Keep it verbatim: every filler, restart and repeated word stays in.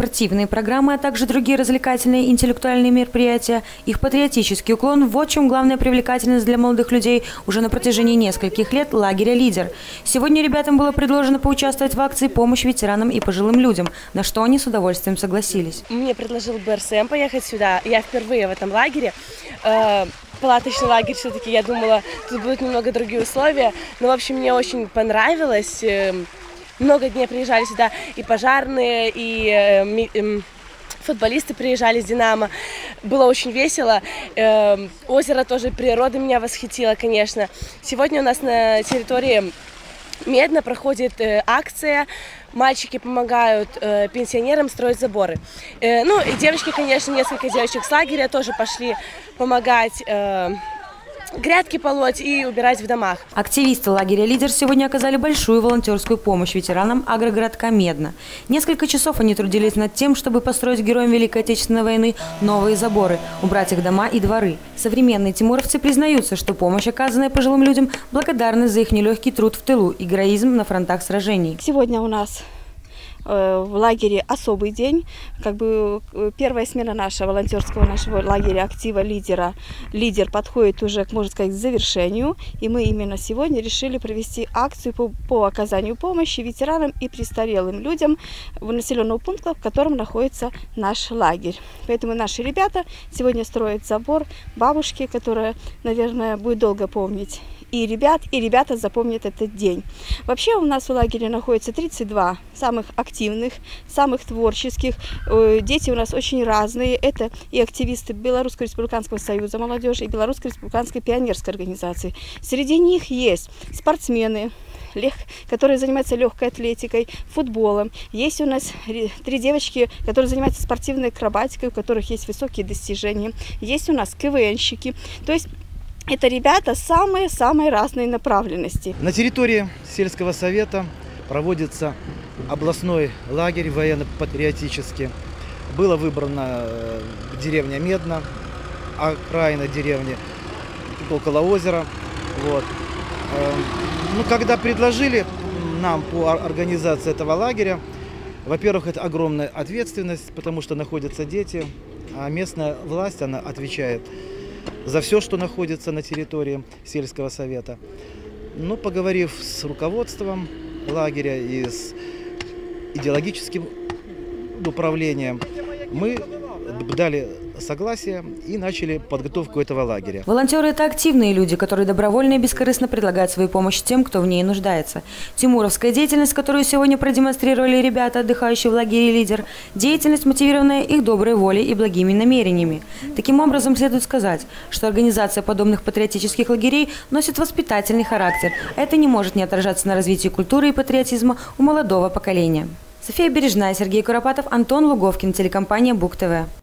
Спортивные программы, а также другие развлекательные и интеллектуальные мероприятия, их патриотический уклон – вот в чем главная привлекательность для молодых людей уже на протяжении нескольких лет лагеря «Лидер». Сегодня ребятам было предложено поучаствовать в акции «Помощь ветеранам и пожилым людям», на что они с удовольствием согласились. Мне предложил бэ эр эс эм поехать сюда. Я впервые в этом лагере. Палаточный лагерь все-таки, я думала, тут будут немного другие условия. Но, в общем, мне очень понравилось. Много дней приезжали сюда и пожарные, и э, э, футболисты приезжали с «Динамо». Было очень весело. Э, озеро тоже, природа меня восхитила, конечно. Сегодня у нас на территории Медно проходит э, акция. Мальчики помогают э, пенсионерам строить заборы. Э, ну и девочки, конечно, несколько девочек с лагеря тоже пошли помогать э, грядки полоть и убирать в домах. Активисты лагеря «Лидер» сегодня оказали большую волонтерскую помощь ветеранам агрогородка Медно. Несколько часов они трудились над тем, чтобы построить героям Великой Отечественной войны новые заборы, убрать их дома и дворы. Современные тимуровцы признаются, что помощь, оказанная пожилым людям, благодарны за их нелегкий труд в тылу и героизм на фронтах сражений. Сегодня у нас в лагере особый день, как бы первая смена нашего волонтерского нашего лагеря актива лидера. Лидер подходит уже, можно сказать, к завершению, и мы именно сегодня решили провести акцию по, по оказанию помощи ветеранам и престарелым людям в населенном пункте, в котором находится наш лагерь. Поэтому наши ребята сегодня строят забор бабушки, которая, наверное, будет долго помнить и ребят, и ребята запомнят этот день. Вообще у нас в лагере находится тридцать два самых активных, самых творческих. Дети у нас очень разные. Это и активисты Белорусского республиканского союза молодежи, и Белорусской республиканской пионерской организации. Среди них есть спортсмены, которые занимаются легкой атлетикой, футболом. Есть у нас три девочки, которые занимаются спортивной акробатикой, у которых есть высокие достижения. Есть у нас ка вэ энщики. То есть это ребята самые-самые разные направленности. На территории сельского совета проводится областной лагерь военно-патриотический. Было выбрано деревня Медно, окраина деревни около озера. Вот. Ну, когда предложили нам по организации этого лагеря, во-первых, это огромная ответственность, потому что находятся дети, а местная власть, она отвечает за все, что находится на территории сельского совета. Но поговорив с руководством лагеря и с идеологическим управлением, мы дали согласие и начали подготовку этого лагеря. Волонтеры – это активные люди, которые добровольно и бескорыстно предлагают свою помощь тем, кто в ней нуждается. Тимуровская деятельность, которую сегодня продемонстрировали ребята, отдыхающие в лагере «Лидер», деятельность, мотивированная их доброй волей и благими намерениями. Таким образом, следует сказать, что организация подобных патриотических лагерей носит воспитательный характер. Это не может не отражаться на развитии культуры и патриотизма у молодого поколения. София Бережная, Сергей Куропатов, Антон Луговкин, телекомпания Бук ТВ.